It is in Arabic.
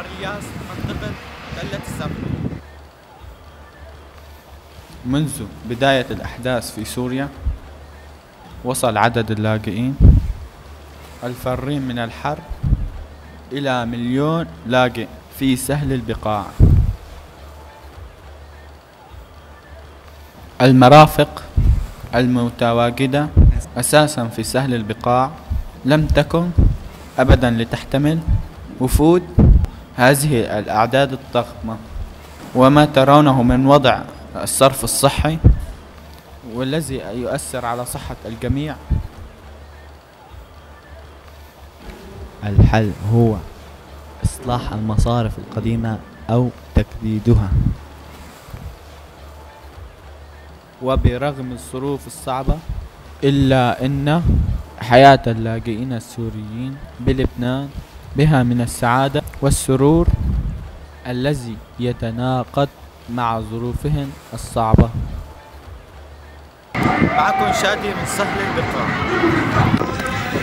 كارلياس منطقة تلة الزمن. منذ بداية الأحداث في سوريا وصل عدد اللاجئين الفارين من الحرب إلى 1,000,000 لاجئ في سهل البقاع. المرافق المتواجدة أساسا في سهل البقاع لم تكن أبدا لتحتمل وفود هذه الأعداد الضخمة، وما ترونه من وضع الصرف الصحي والذي يؤثر على صحة الجميع. الحل هو إصلاح المصارف القديمة أو تجديدها. وبرغم الظروف الصعبة إلا أن حياة اللاجئين السوريين بلبنان بها من السعادة والسرور الذي يتناقض مع ظروفهم الصعبة. معكم شادي من سهل البقاع.